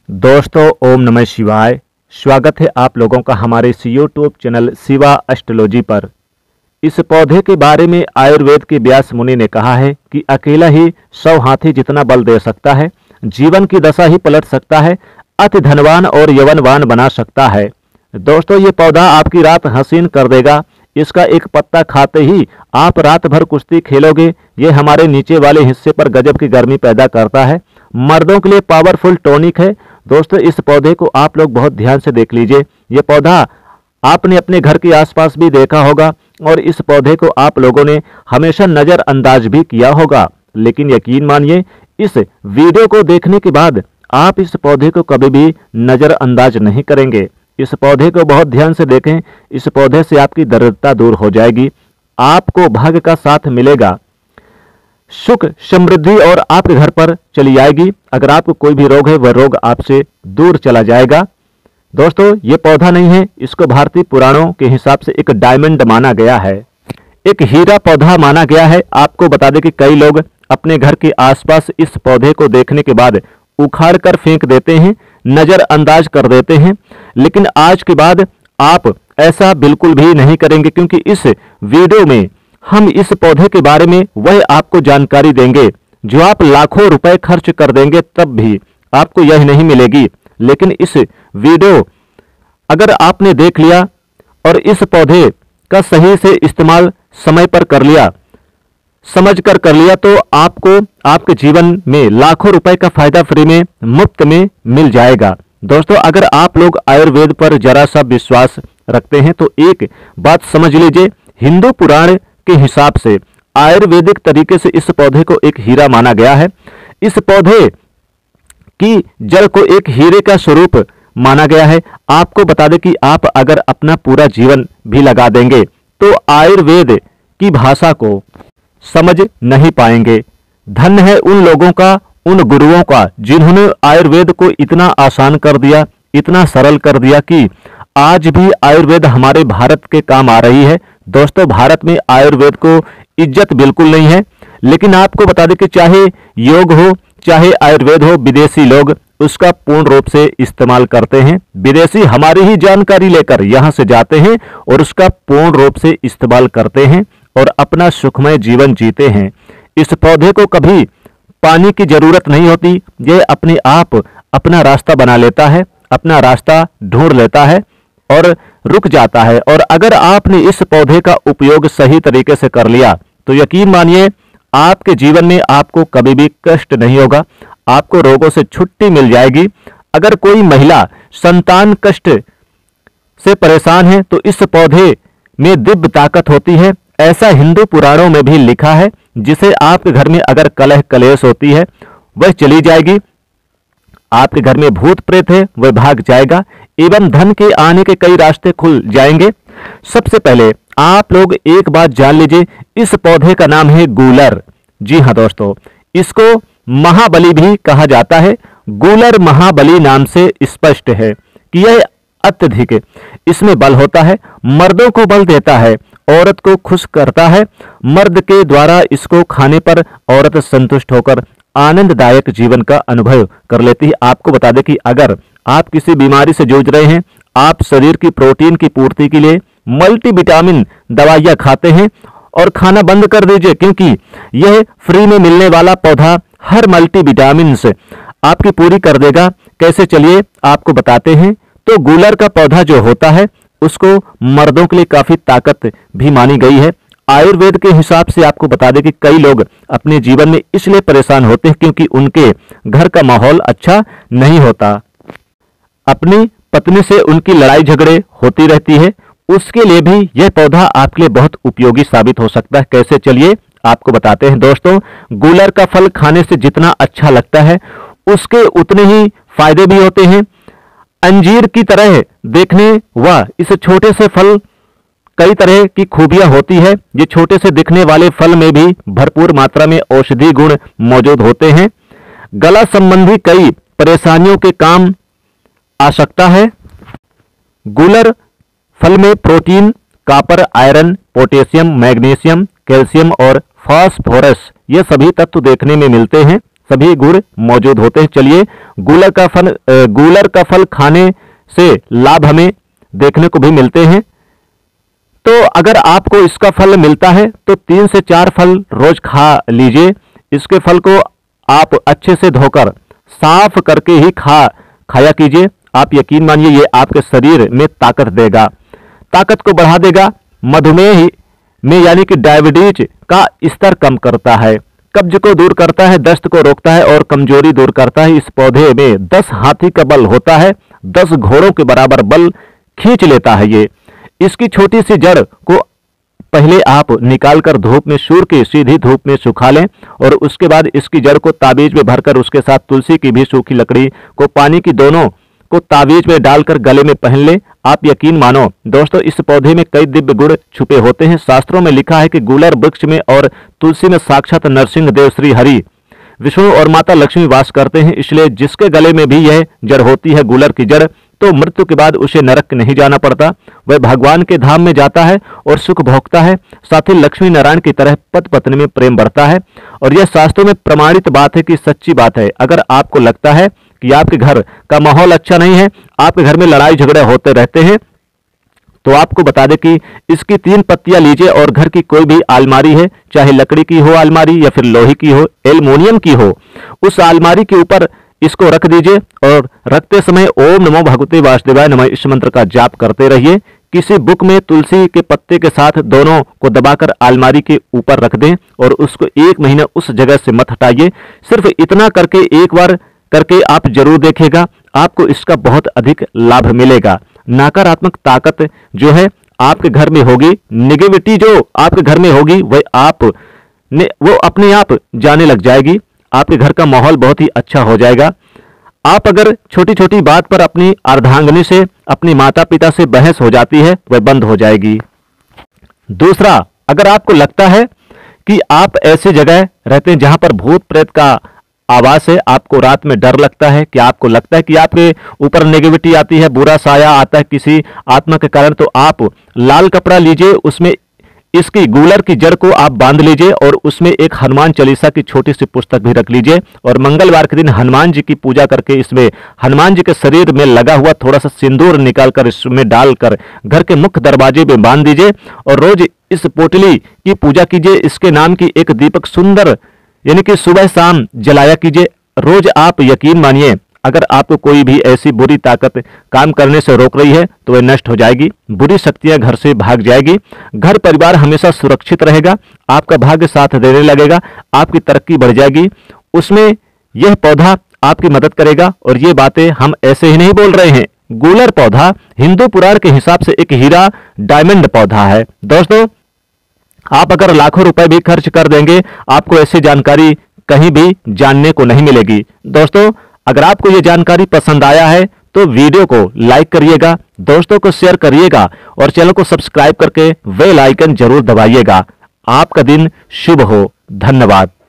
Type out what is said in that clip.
दोस्तों, ओम नमः शिवाय। स्वागत है आप लोगों का हमारे इस यूट्यूब चैनल शिवा एस्ट्रोलॉजी पर। इस पौधे के बारे में आयुर्वेद के व्यास मुनि ने कहा है कि अकेला ही 100 हाथी जितना बल दे सकता है, जीवन की दशा ही पलट सकता है, अति धनवान और यौवनवान बना सकता है। दोस्तों, ये पौधा आपकी रात हसीन कर देगा। इसका एक पत्ता खाते ही आप रात भर कुश्ती खेलोगे। ये हमारे नीचे वाले हिस्से पर गजब की गर्मी पैदा करता है। मर्दों के लिए पावरफुल टॉनिक है। दोस्तों, इस पौधे को आप लोग बहुत ध्यान से देख लीजिए। ये पौधा आपने अपने घर के आसपास भी देखा होगा और इस पौधे को आप लोगों ने हमेशा नज़रअंदाज भी किया होगा। लेकिन यकीन मानिए, इस वीडियो को देखने के बाद आप इस पौधे को कभी भी नज़रअंदाज नहीं करेंगे। इस पौधे को बहुत ध्यान से देखें। इस पौधे से आपकी दरिद्रता दूर हो जाएगी, आपको भाग्य का साथ मिलेगा, सुख समृद्धि और आपके घर पर चली आएगी। अगर आपको कोई भी रोग है, वह रोग आपसे दूर चला जाएगा। दोस्तों, ये पौधा नहीं है, इसको भारतीय पुराणों के हिसाब से एक डायमंड माना गया है, एक हीरा पौधा माना गया है। आपको बता दें कि कई लोग अपने घर के आसपास इस पौधे को देखने के बाद उखाड़ कर फेंक देते हैं, नजरअंदाज कर देते हैं। लेकिन आज के बाद आप ऐसा बिल्कुल भी नहीं करेंगे, क्योंकि इस वीडियो में हम इस पौधे के बारे में वह आपको जानकारी देंगे जो आप लाखों रुपए खर्च कर देंगे तब भी आपको यह नहीं मिलेगी। लेकिन इस वीडियो अगर आपने देख लिया और इस पौधे का सही से इस्तेमाल समय पर कर लिया, समझ कर लिया, तो आपको आपके जीवन में लाखों रुपए का फायदा फ्री में मुफ्त में मिल जाएगा। दोस्तों, अगर आप लोग आयुर्वेद पर जरा सा विश्वास रखते हैं तो एक बात समझ लीजिए, हिंदू पुराण के हिसाब से आयुर्वेदिक तरीके से इस पौधे को एक हीरा माना गया है। इस पौधे की जड़ को एक हीरे का स्वरूप माना गया है। आपको बता दें कि आप अगर अपना पूरा जीवन भी लगा देंगे तो आयुर्वेद की भाषा को समझ नहीं पाएंगे। धन्य है उन लोगों का, उन गुरुओं का, जिन्होंने आयुर्वेद को इतना आसान कर दिया, इतना सरल कर दिया कि आज भी आयुर्वेद हमारे भारत के काम आ रही है। दोस्तों, भारत में आयुर्वेद को इज्जत बिल्कुल नहीं है। लेकिन आपको बता दें कि चाहे योग हो, चाहे आयुर्वेद हो, विदेशी लोग उसका पूर्ण रूप से इस्तेमाल करते हैं। विदेशी हमारी ही जानकारी लेकर यहां से जाते हैं और उसका पूर्ण रूप से इस्तेमाल करते हैं और अपना सुखमय जीवन जीते हैं। इस पौधे को कभी पानी की जरूरत नहीं होती। यह अपने आप अपना रास्ता बना लेता है, अपना रास्ता ढूंढ लेता है और रुक जाता है। और अगर आपने इस पौधे का उपयोग सही तरीके से कर लिया तो यकीन मानिए, आपके जीवन में आपको कभी भी कष्ट नहीं होगा, आपको रोगों से छुट्टी मिल जाएगी। अगर कोई महिला संतान कष्ट से परेशान है तो इस पौधे में दिव्य ताकत होती है। ऐसा हिंदू पुराणों में भी लिखा है, जिसे आपके घर में अगर कलह कलेश होती है वह चली जाएगी, आपके घर में भूत प्रेत है वह भाग जाएगा, एवं धन के आने के कई रास्ते खुल जाएंगे। सबसे पहले आप लोग एक बात जान लीजिए, इस पौधे का नाम है गूलर। जी हाँ दोस्तों, इसको महाबली भी कहा जाता है। गूलर महाबली नाम से स्पष्ट है कि यह अत्यधिक इसमें बल होता है, मर्दों को बल देता है, औरत को खुश करता है। मर्द के द्वारा इसको खाने पर औरत संतुष्ट होकर आनंददायक जीवन का अनुभव कर लेती है। आपको बता दें कि अगर आप किसी बीमारी से जूझ रहे हैं, आप शरीर की प्रोटीन की पूर्ति के लिए मल्टीविटामिन दवाइयां खाते हैं और खाना बंद कर दीजिए, क्योंकि यह फ्री में मिलने वाला पौधा हर मल्टीविटामिन से आपकी पूरी कर देगा। कैसे, चलिए आपको बताते हैं। तो गूलर का पौधा जो होता है उसको मर्दों के लिए काफी ताकत भी मानी गई है। आयुर्वेद के हिसाब से आपको बता दें कि कई लोग अपने जीवन में इसलिए परेशान होते हैं क्योंकि उनके घर का माहौल अच्छा नहीं होता, अपनी पत्नी से उनकी लड़ाई झगड़े होती रहती है। उसके लिए भी यह पौधा आपके लिए बहुत उपयोगी साबित हो सकता है। कैसे, चलिए आपको बताते हैं। दोस्तों, गूलर का फल खाने से जितना अच्छा लगता है उसके उतने ही फायदे भी होते हैं। अंजीर की तरह देखने व इस छोटे से फल कई तरह की खूबियां होती है। ये छोटे से दिखने वाले फल में भी भरपूर मात्रा में औषधि गुण मौजूद होते हैं। गला संबंधी कई परेशानियों के काम आ सकता है। गूलर फल में protein, copper, iron, potassium, magnesium, calcium और फास्फोरस ये सभी तत्व देखने में मिलते हैं। सभी गुण मौजूद होते हैं। चलिए, गूलर का फल खाने से लाभ हमें देखने को भी मिलते हैं। तो अगर आपको इसका फल मिलता है तो 3 से 4 फल रोज खा लीजिए। इसके फल को आप अच्छे से धोकर साफ करके ही खाया कीजिए। आप यकीन मानिए, ये आपके शरीर में ताकत देगा, ताकत को बढ़ा देगा। मधुमेह में यानी कि डायबिटीज का स्तर कम करता है, कब्ज को दूर करता है, दस्त को रोकता है और कमजोरी दूर करता है। इस पौधे में 10 हाथी का बल होता है, 10 घोड़ों के बराबर बल खींच लेता है ये। इसकी छोटी सी जड़ को पहले आप निकालकर धूप में, सूर्य की सीधी धूप में सुखा लें और उसके बाद इसकी जड़ को ताबीज में भरकर उसके साथ तुलसी की भी सूखी लकड़ी को पानी की दोनों को ताबीज में डालकर गले में पहन ले। आप यकीन मानो दोस्तों, इस पौधे में कई दिव्य गुण छुपे होते हैं। शास्त्रों में लिखा है कि गूलर वृक्ष में और तुलसी में साक्षात नरसिंह देव, श्री हरि, विष्णु और माता लक्ष्मी वास करते हैं। इसलिए जिसके गले में भी यह जड़ होती है, गूलर की जड़, तो मृत्यु के बाद उसे नरक नहीं जाना पड़ता, वह भगवान के धाम में जाता है और सुख भोगता है। साथ ही लक्ष्मी नारायण की तरह पति पत्नी में प्रेम बढ़ता है। और यह शास्त्रों में प्रमाणित बात है कि सच्ची बात है। अगर आपको लगता है कि आपके घर का माहौल अच्छा नहीं है, आपके घर में लड़ाई झगड़े होते रहते हैं, तो आपको बता दें कि इसकी 3 पत्तियां लीजिए और घर की कोई भी अलमारी है, चाहे लकड़ी की हो अलमारी या फिर लोहे की हो, एल्युमिनियम की हो, उस अलमारी के ऊपर इसको रख दीजिए और रखते समय ओम नमो भगवते वासुदेवाय नमः इस मंत्र का जाप करते रहिए। किसी बुक में तुलसी के पत्ते के साथ दोनों को दबाकर अलमारी के ऊपर रख दें और उसको 1 महीना उस जगह से मत हटाइए। सिर्फ इतना करके एक बार करके आप जरूर देखिएगा, आपको इसका बहुत अधिक लाभ मिलेगा। नकारात्मक ताकत जो है आपके घर में होगी, नेगेटिविटी जो आपके घर में होगी वो अपने आप जाने लग जाएगी। आपके घर का माहौल बहुत ही अच्छा हो जाएगा। आप अगर छोटी छोटी बात पर अपनी अर्धांगिनी से, अपनी माता पिता से बहस हो जाती है, वह बंद हो जाएगी। दूसरा, अगर आपको लगता है कि आप ऐसी जगह रहते हैं जहां पर भूत प्रेत का आवाज है, आपको रात में डर लगता है, कि आपको लगता है कि आपके ऊपर नेगेटिविटी आती है, बुरा साया आता है किसी आत्मा के कारण, तो आप लाल कपड़ा लीजिए, उसमें इसकी गूलर की जड़ को आप बांध लीजिए और उसमें एक हनुमान चालीसा की छोटी सी पुस्तक भी रख लीजिए और मंगलवार के दिन हनुमान जी की पूजा करके इसमें हनुमान जी के शरीर में लगा हुआ थोड़ा सा सिंदूर निकालकर इसमें डालकर घर के मुख्य दरवाजे में बांध दीजिए और रोज इस पोटली की पूजा कीजिए। इसके नाम की एक दीपक सुंदर यानी कि सुबह शाम जलाया कीजिए रोज। आप यकीन मानिए, अगर आपको कोई भी ऐसी बुरी ताकत काम करने से रोक रही है तो वह नष्ट हो जाएगी, बुरी शक्तियां घर से भाग जाएगी, घर परिवार हमेशा सुरक्षित रहेगा, आपका भाग्य साथ देने लगेगा, आपकी तरक्की बढ़ जाएगी। उसमें यह पौधा आपकी मदद करेगा। और ये बातें हम ऐसे ही नहीं बोल रहे हैं। गूलर पौधा हिंदू पुराण के हिसाब से एक हीरा डायमंड पौधा है। दोस्तों, आप अगर लाखों रुपए भी खर्च कर देंगे, आपको ऐसी जानकारी कहीं भी जानने को नहीं मिलेगी। दोस्तों, अगर आपको ये जानकारी पसंद आया है तो वीडियो को लाइक करिएगा, दोस्तों को शेयर करिएगा और चैनल को सब्सक्राइब करके बेल आइकन जरूर दबाइएगा। आपका दिन शुभ हो। धन्यवाद।